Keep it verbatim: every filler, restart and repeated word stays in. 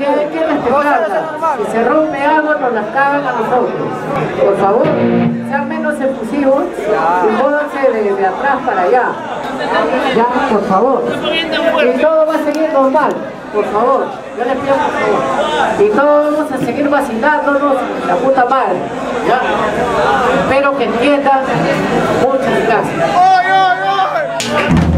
hay que respetarla. Si se rompe algo, nos las cagan a nosotros. Por favor, sean menos efusivos y jódanse de, de atrás para allá. Ya, por favor. Y todo va a seguir normal, por favor. Yo les pido por favor. Y todos vamos a seguir vacilándonos la puta madre. ¿Ya? Espero que entiendan. Muchas gracias.